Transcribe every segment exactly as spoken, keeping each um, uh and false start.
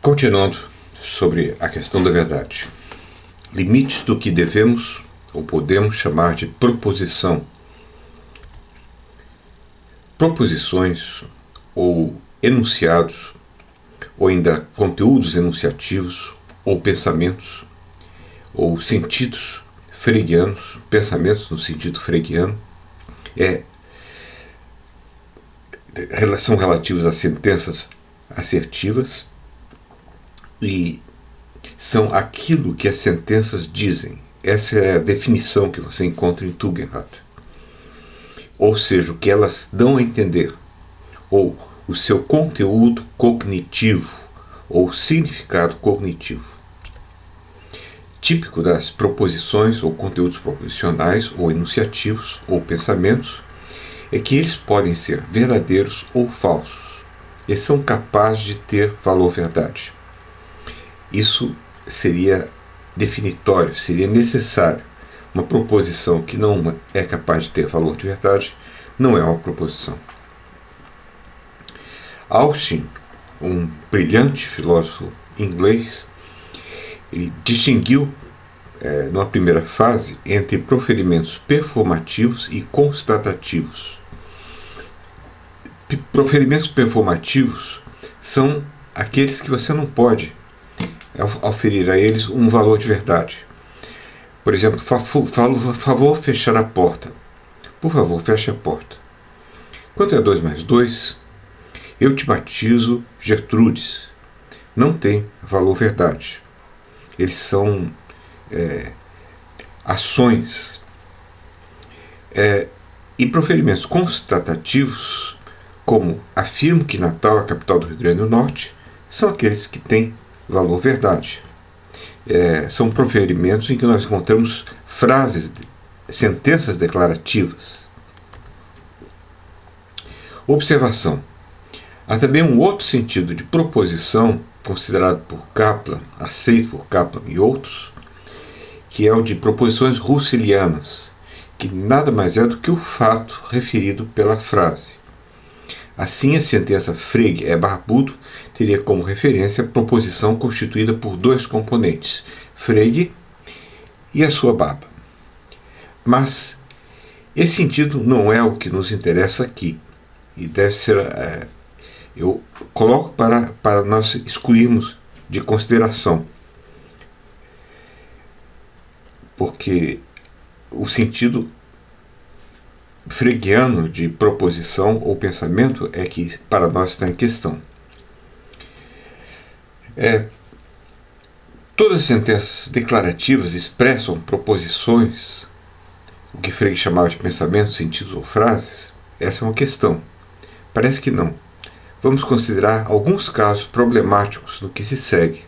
Continuando sobre a questão da verdade. Limites do que devemos ou podemos chamar de proposição. Proposições ou enunciados, ou ainda conteúdos enunciativos, ou pensamentos, ou sentidos freguianos, pensamentos no sentido freguiano, é, são relativos a sentenças assertivas e são aquilo que as sentenças dizem. Essa é a definição que você encontra em Tugendhat. Ou seja, o que elas dão a entender, ou o seu conteúdo cognitivo, ou significado cognitivo. Típico das proposições ou conteúdos proposicionais, ou enunciativos, ou pensamentos, é que eles podem ser verdadeiros ou falsos. Eles são capazes de ter valor verdade. Isso seria definitório, seria necessário. Uma proposição que não é capaz de ter valor de verdade não é uma proposição. Austin, um brilhante filósofo inglês, ele distinguiu, é, numa primeira fase, entre proferimentos performativos e constatativos. Proferimentos performativos são aqueles que você não pode oferir a eles um valor de verdade. Por exemplo, por favor, fechar a porta. Por favor, feche a porta. Quanto é dois mais dois? Eu te batizo Gertrudes. Não tem valor verdade. Eles são é, ações. É, e proferimentos constatativos, como afirmo que Natal é a capital do Rio Grande do Norte, são aqueles que têm valor verdade. É, são proferimentos em que nós encontramos frases, sentenças declarativas. Observação. Há também um outro sentido de proposição, considerado por Kaplan, aceito por Kaplan e outros, que é o de proposições russelianas, que nada mais é do que o fato referido pela frase. Assim, a sentença Frege é barbudo teria como referência a proposição constituída por dois componentes, Frege e a sua barba. Mas esse sentido não é o que nos interessa aqui, e deve ser, é, eu coloco para, para nós excluirmos de consideração, porque o sentido freguiano de proposição ou pensamento é que para nós está em questão. É, todas as sentenças declarativas expressam proposições, o que Frege chamava de pensamentos, sentidos ou frases. Essa é uma questão. Parece que não. Vamos considerar alguns casos problemáticos no que se segue.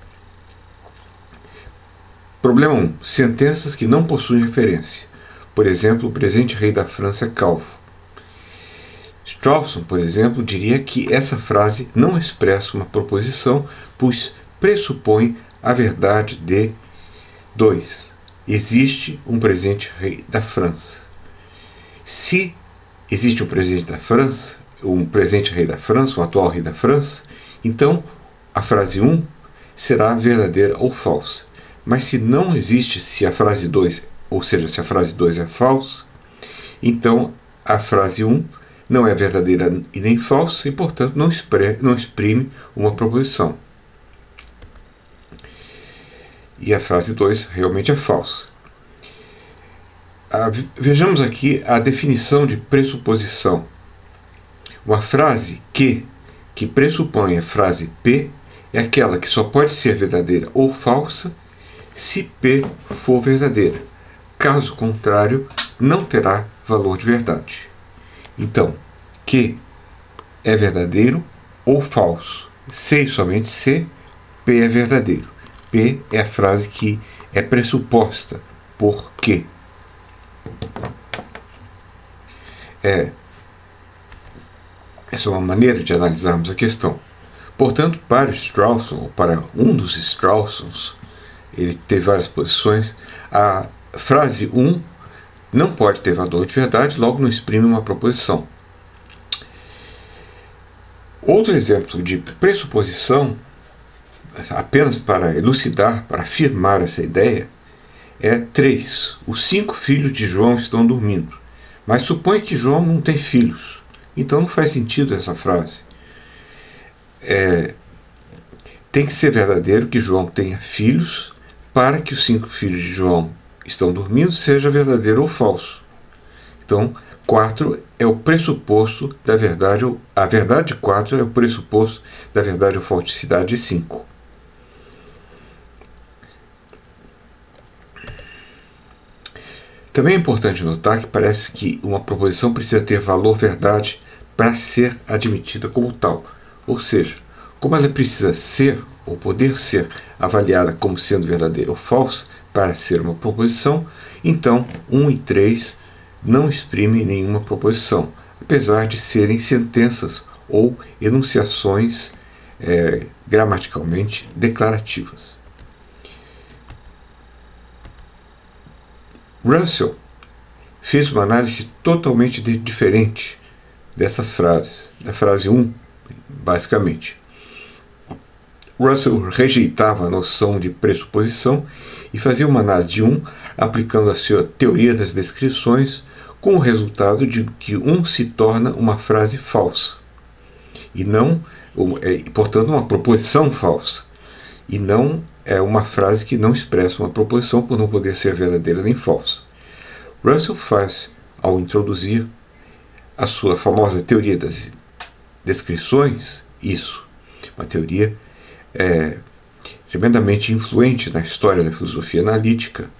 Problema um. Sentenças que não possuem referência. Por exemplo, o presente rei da França é calvo. Strawson, por exemplo, diria que essa frase não expressa uma proposição, pois pressupõe a verdade de dois. Existe um presente rei da França. Se existe um presente da França, um presente rei da França, um atual rei da França, então a frase um será verdadeira ou falsa. Mas se não existe, se a frase dois, ou seja, se a frase dois é falsa, então a frase um não é verdadeira e nem falsa e, portanto, não exprime, não exprime uma proposição. E a frase dois realmente é falsa. Ah, vejamos aqui a definição de pressuposição. Uma frase que, que pressupõe a frase P é aquela que só pode ser verdadeira ou falsa se P for verdadeira. Caso contrário, não terá valor de verdade. Então, que é verdadeiro ou falso. Se e somente se, P é verdadeiro. P é a frase que é pressuposta por que. É, essa é uma maneira de analisarmos a questão. Portanto, para Strawson, ou para um dos Strawsons, ele teve várias posições, a frase um não pode ter valor de verdade, logo não exprime uma proposição. Outro exemplo de pressuposição apenas para elucidar, para afirmar essa ideia, é três. Os cinco filhos de João estão dormindo. Mas supõe que João não tem filhos. Então não faz sentido essa frase. É, tem que ser verdadeiro que João tenha filhos para que os cinco filhos de João estão dormindo seja verdadeiro ou falso. Então, quatro é o pressuposto da verdade, a verdade de quatro é o pressuposto da verdade ou falsidade de cinco. Também é importante notar que parece que uma proposição precisa ter valor verdade para ser admitida como tal. Ou seja, como ela precisa ser ou poder ser avaliada como sendo verdadeira ou falsa para ser uma proposição, então um e três não exprimem nenhuma proposição, apesar de serem sentenças ou enunciações é, gramaticalmente declarativas. Russell fez uma análise totalmente de, diferente dessas frases, da frase um, basicamente. Russell rejeitava a noção de pressuposição e fazia uma análise de um aplicando a sua teoria das descrições, com o resultado de que um se torna uma frase falsa, e não, portanto, uma proposição falsa, e não é uma frase que não expressa uma proposição por não poder ser verdadeira nem falsa. Russell faz, ao introduzir a sua famosa teoria das descrições, isso, uma teoria é, tremendamente influente na história da filosofia analítica.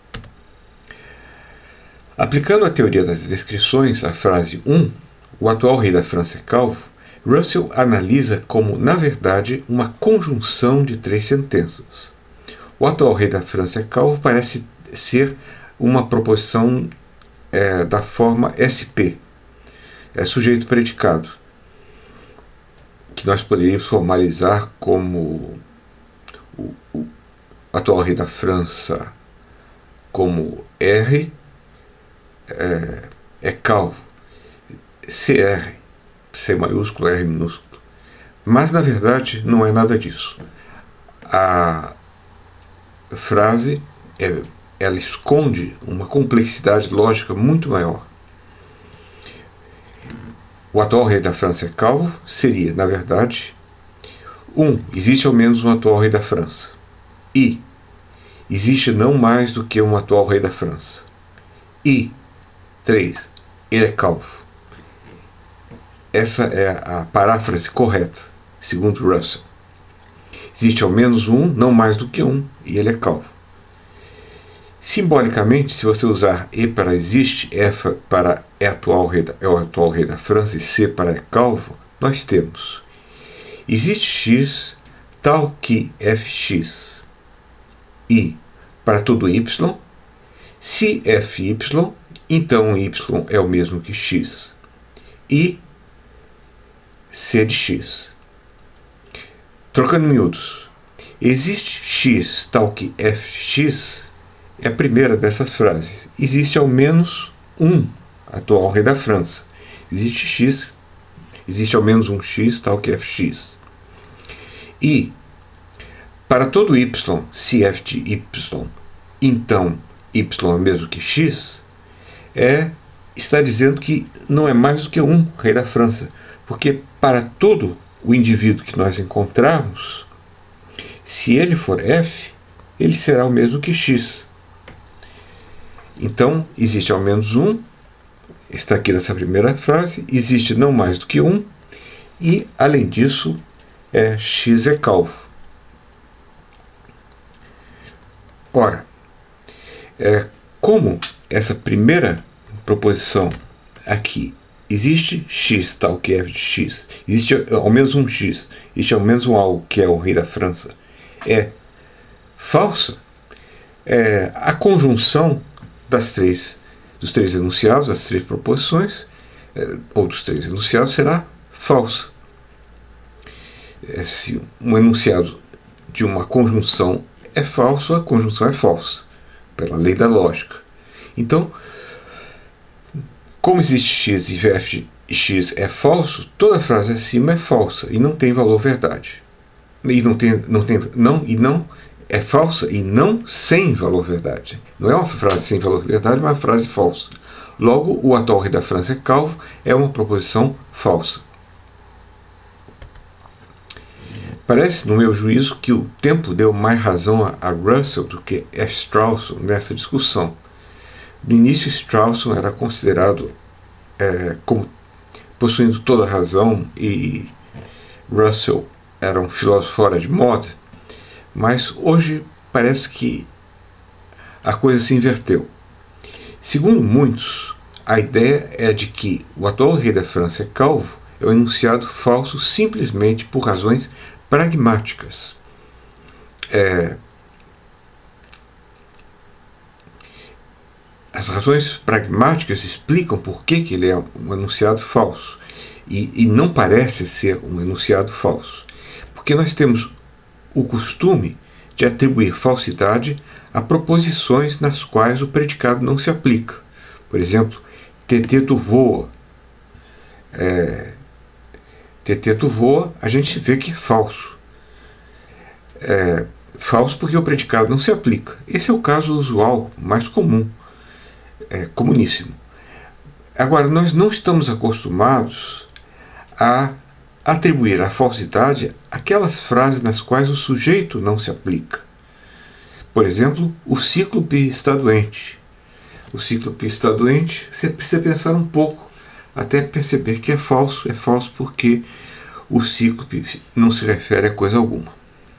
Aplicando a teoria das descrições à frase um, o atual rei da França é calvo, Russell analisa como, na verdade, uma conjunção de três sentenças. O atual rei da França é calvo parece ser uma proposição é, da forma S P, é sujeito-predicado, que nós poderíamos formalizar como o, o atual rei da França como R, é, é calvo, C R, C maiúsculo, R minúsculo. Mas, na verdade, não é nada disso. A frase, é, ela esconde uma complexidade lógica muito maior. O atual rei da França é calvo seria, na verdade, um, existe ao menos um atual rei da França. E existe não mais do que um atual rei da França. E três, ele é calvo. Essa é a paráfrase correta, segundo Russell. Existe ao menos um, não mais do que um, e ele é calvo. Simbolicamente, se você usar E para existe, F para é, atual rei da, é o atual rei da França e C para é calvo, nós temos: existe X tal que F X. E para todo Y, se F Y, então Y é o mesmo que X. E C de X. Trocando em miúdos, existe X tal que F X é a primeira dessas frases. Existe ao menos um atual rei da França. Existe X, existe ao menos um X tal que F X. E para todo Y, se F de Y, então Y é o mesmo que X, é, está dizendo que não é mais do que um rei da França. Porque para todo o indivíduo que nós encontrarmos, se ele for F, ele será o mesmo que X. Então, existe ao menos um, está aqui nessa primeira frase, existe não mais do que um, e, além disso, é, X é calvo. Ora, é, como essa primeira proposição aqui, existe X tal que é F de X, existe ao menos um X, existe ao menos um algo que é o rei da França, é falsa, é, a conjunção das três, dos três enunciados, das três proposições, é, ou dos três enunciados, será falsa. É, se um enunciado de uma conjunção é falso, a conjunção é falsa, pela lei da lógica. Então, como existe X e F de X é falso, toda a frase acima é falsa e não tem valor verdade. e não tem, não tem, não e não é falsa e não sem valor verdade. Não é uma frase sem valor verdade, mas uma frase falsa. Logo, o atual rei da França é calvo é uma proposição falsa. Parece, no meu juízo, que o tempo deu mais razão a Russell do que a Strawson nessa discussão. No início, Strawson era considerado é, como possuindo toda a razão e Russell era um filósofo fora de moda, mas hoje parece que a coisa se inverteu. Segundo muitos, a ideia é de que o atual rei da França é calvo é um enunciado falso simplesmente por razões pragmáticas. É, as razões pragmáticas explicam por que, que ele é um enunciado falso e, e não parece ser um enunciado falso, porque nós temos o costume de atribuir falsidade a proposições nas quais o predicado não se aplica. Por exemplo, Teteto voa. É, Teteto voa, a gente vê que é falso. É falso porque o predicado não se aplica. Esse é o caso usual, mais comum, é, comuníssimo. Agora, nós não estamos acostumados a atribuir a falsidade aquelas frases nas quais o sujeito não se aplica. Por exemplo, o cíclope está doente. O cíclope está doente, você precisa pensar um pouco até perceber que é falso. É falso porque o cíclope não se refere a coisa alguma.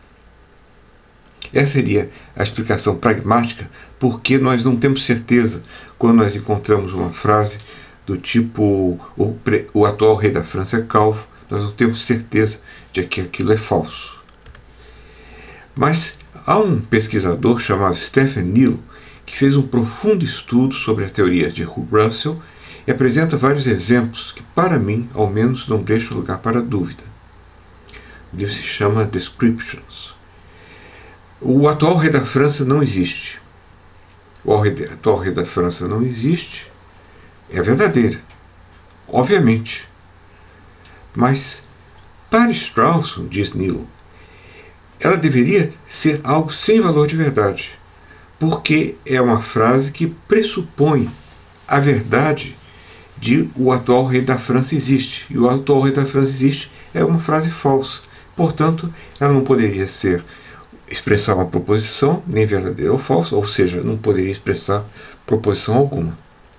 Essa seria a explicação pragmática porque nós não temos certeza quando nós encontramos uma frase do tipo o, o atual rei da França é calvo, nós não temos certeza de que aquilo é falso. Mas há um pesquisador chamado Stephen Neal que fez um profundo estudo sobre a teoria de Russell e apresenta vários exemplos que, para mim, ao menos, não deixam lugar para dúvida. O livro se chama Descriptions. O atual rei da França não existe. O atual rei da França não existe. É verdadeira, obviamente. Mas, para Strawson, diz Neal, ela deveria ser algo sem valor de verdade, porque é uma frase que pressupõe a verdade de o atual rei da França existe. E o atual rei da França existe é uma frase falsa. Portanto, ela não poderia ser expressar uma proposição, nem verdadeira ou falsa, ou seja, não poderia expressar proposição alguma.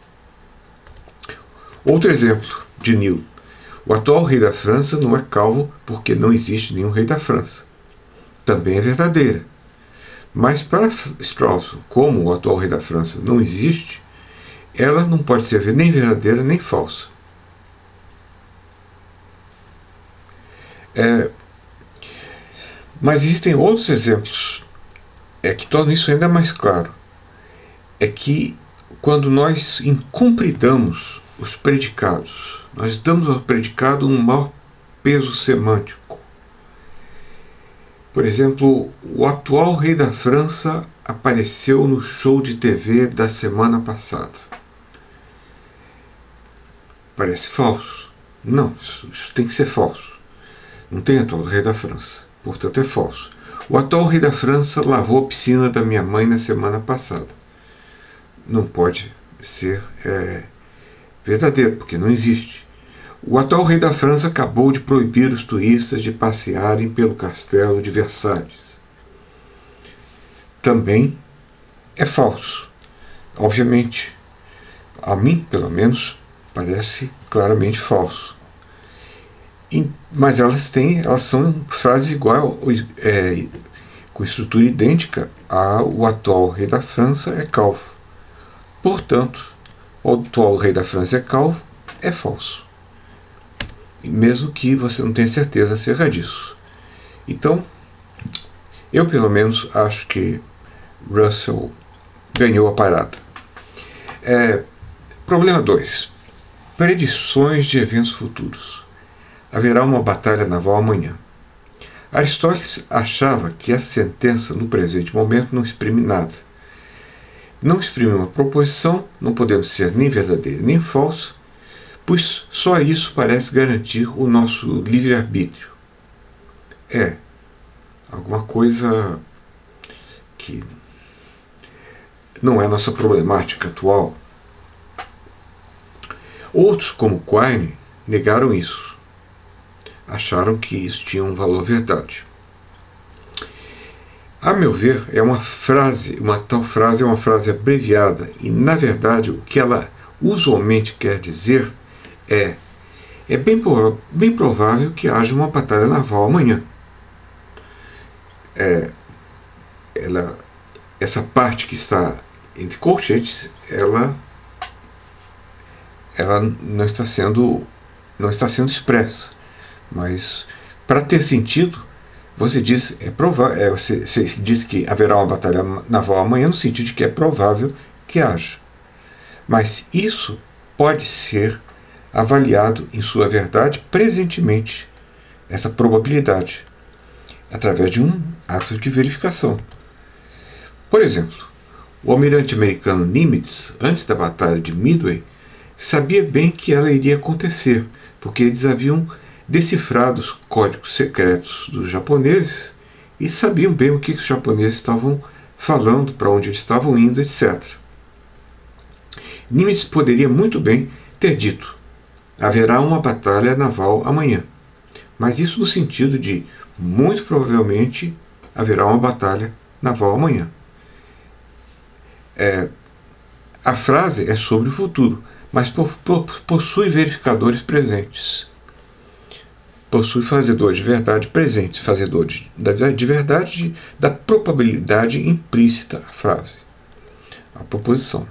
Outro exemplo de Neal. O atual rei da França não é calvo porque não existe nenhum rei da França. Também é verdadeira. Mas para Strawson, como o atual rei da França não existe, ela não pode ser nem verdadeira nem falsa. É, mas existem outros exemplos é, que tornam isso ainda mais claro. É que quando nós incumpridamos os predicados, nós damos ao predicado um maior peso semântico. Por exemplo, o atual rei da França apareceu no show de T V da semana passada. Parece falso? Não, isso, isso tem que ser falso. Não tem atual rei da França, portanto é falso. O atual rei da França lavou a piscina da minha mãe na semana passada. Não pode ser é, verdadeiro, porque não existe. O atual rei da França acabou de proibir os turistas de passearem pelo castelo de Versalhes. Também é falso. Obviamente, a mim, pelo menos, parece claramente falso. E, mas elas têm, elas são frases igual, é, com estrutura idêntica ao atual rei da França é calvo. Portanto, o atual rei da França é calvo é falso. Mesmo que você não tenha certeza acerca disso. Então, eu pelo menos acho que Russell ganhou a parada. É, problema dois. Predições de eventos futuros. Haverá uma batalha naval amanhã. Aristóteles achava que essa sentença no presente momento não exprime nada. Não exprime uma proposição, não podemos ser nem verdadeira nem falsa, pois só isso parece garantir o nosso livre-arbítrio. É, alguma coisa que não é a nossa problemática atual. Outros, como Quine, negaram isso. Acharam que isso tinha um valor verdade. A meu ver, é uma frase, uma tal frase é uma frase abreviada, e, na verdade, o que ela usualmente quer dizer é é bem, bem provável que haja uma batalha naval amanhã. É, ela, essa parte que está entre colchetes, ela, ela não está sendo, não está sendo expressa. Mas, para ter sentido, você diz, é provável, é, você, você diz que haverá uma batalha naval amanhã, no sentido de que é provável que haja. Mas isso pode ser avaliado em sua verdade presentemente, essa probabilidade, através de um ato de verificação. Por exemplo, o almirante americano Nimitz, antes da batalha de Midway, sabia bem que ela iria acontecer, porque eles haviam decifrado os códigos secretos dos japoneses e sabiam bem o que os japoneses estavam falando, para onde eles estavam indo, etcétera. Nimitz poderia muito bem ter dito: haverá uma batalha naval amanhã. Mas isso no sentido de, muito provavelmente, haverá uma batalha naval amanhã. É, a frase é sobre o futuro, mas possui verificadores presentes. Possui fazedores de verdade presentes, fazedores de verdade da probabilidade implícita à frase, à proposição.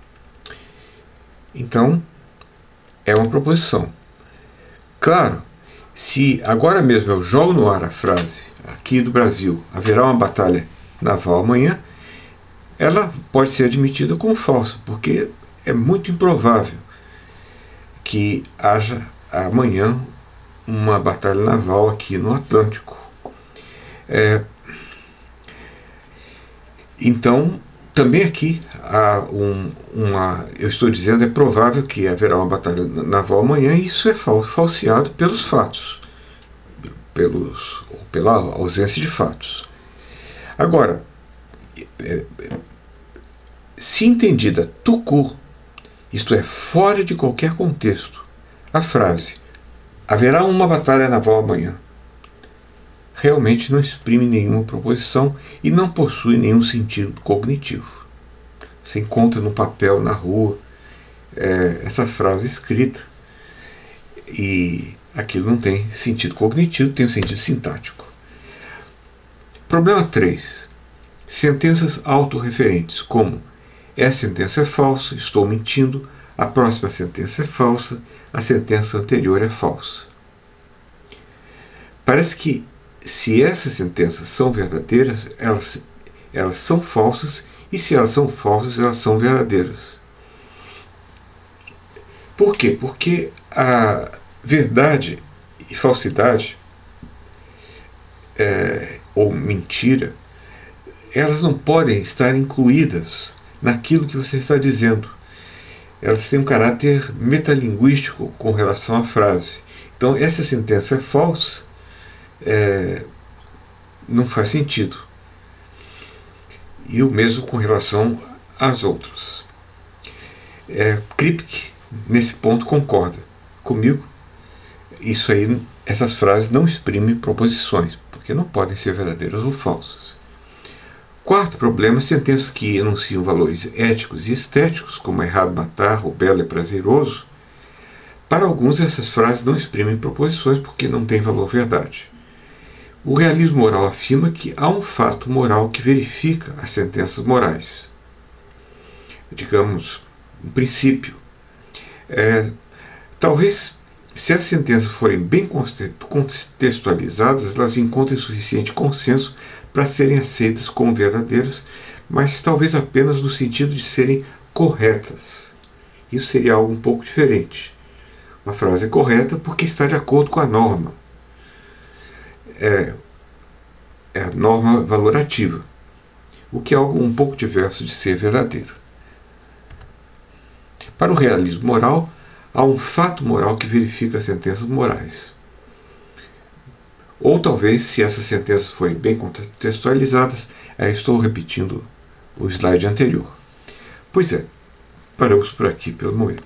Então, é uma proposição. Claro, se agora mesmo eu jogo no ar a frase, aqui do Brasil, haverá uma batalha naval amanhã, ela pode ser admitida como falsa, porque é muito improvável que haja amanhã uma batalha naval aqui no Atlântico. É, então, também aqui há um, uma, eu estou dizendo, é provável que haverá uma batalha naval amanhã, e isso é falseado pelos fatos, pelos, pela ausência de fatos. Agora, é, se entendida tout court, isto é, fora de qualquer contexto, a frase haverá uma batalha naval amanhã realmente não exprime nenhuma proposição e não possui nenhum sentido cognitivo. Você encontra no papel, na rua, é, essa frase escrita, e aquilo não tem sentido cognitivo, tem um sentido sintático. Problema três. Sentenças autorreferentes, como: essa sentença é falsa, estou mentindo, a próxima sentença é falsa, a sentença anterior é falsa. Parece que, se essas sentenças são verdadeiras, elas, elas são falsas, e se elas são falsas, elas são verdadeiras. Por quê? Porque a verdade e falsidade, é, ou mentira, elas não podem estar incluídas naquilo que você está dizendo. Elas têm um caráter metalinguístico com relação à frase. Então, essa sentença é falsa, é, não faz sentido. E o mesmo com relação às outras. É, Kripke, nesse ponto, concorda comigo. Isso aí, essas frases não exprimem proposições, porque não podem ser verdadeiras ou falsas. Quarto problema: sentenças que enunciam valores éticos e estéticos, como é errado matar ou belo é prazeroso. Para alguns, essas frases não exprimem proposições porque não têm valor verdade. O realismo moral afirma que há um fato moral que verifica as sentenças morais. Digamos, um princípio. É, talvez, se as sentenças forem bem contextualizadas, elas encontrem suficiente consenso para serem aceitas como verdadeiras, mas talvez apenas no sentido de serem corretas. Isso seria algo um pouco diferente. Uma frase é correta porque está de acordo com a norma. É, é a norma valorativa, o que é algo um pouco diverso de ser verdadeiro. Para o realismo moral, há um fato moral que verifica as sentenças morais. Ou talvez, se essas sentenças forem bem contextualizadas, aí estou repetindo o slide anterior. Pois é, paramos por aqui pelo momento.